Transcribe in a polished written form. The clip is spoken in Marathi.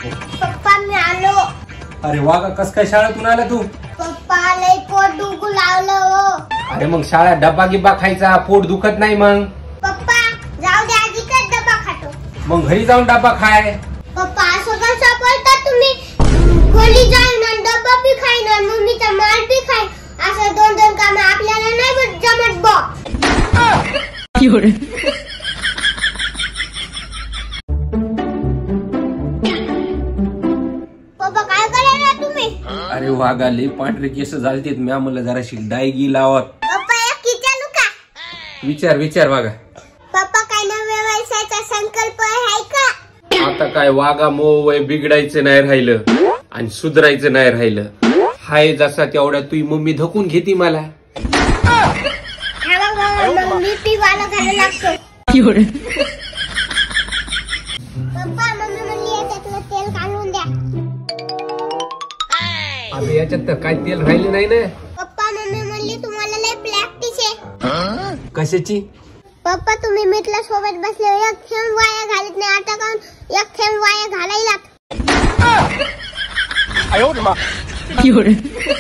पप्पा मी आलो. अरे वा ग, कस काय शाळेतून आला तू? पप्पा लई पोट दुखू लागलं हो. अरे मग शाळेत डब्बा गिब्बा खायचा, पोट दुखत नाही मग? पप्पा जाऊ दे, आधी काय डबा खातो. मग घरी जाऊन डब्बा खाय. पप्पा असं कसं बोलता तुम्ही? खोली जाईन आणि डब्बा बी खाईन आणि मम्मीचा माल बी खाईन. असं दोन दोन काम आपल्याला नाही जमत बॉ. पप्पा काय करायला तुम्ही? अरे वागाले पांढरे केस झालतेत, मी आम्हाला जराशी डायगी लावत. पप्पा एक विचारू का? विचार विचार वागा. पप्पा काय नव्या व्यवसायाचा संकल्प आहे का? आता काय वागा मोह बिघडायचं नाही राहिलं आणि सुधरायचं नाही राहिलं. हाय जसा तेवढ्या तुझी मम्मी धकून घेती मला. मग मी पिवाला घालायला लागतो. पप्पा मम्मी म्हणली याच्यातलं तेल काढून द्या. अरे याच्यात तर काय तेल राहिले नाही ना. पप्पा मम्मी म्हणली तुम्हाला लय प्रॅक्टिस आहे. कशाची? पप्पा तुम्ही मितला सोबत बसले एक थेंब वाया घालत नाही, आता काऊन एक थेंब वाया घालायला.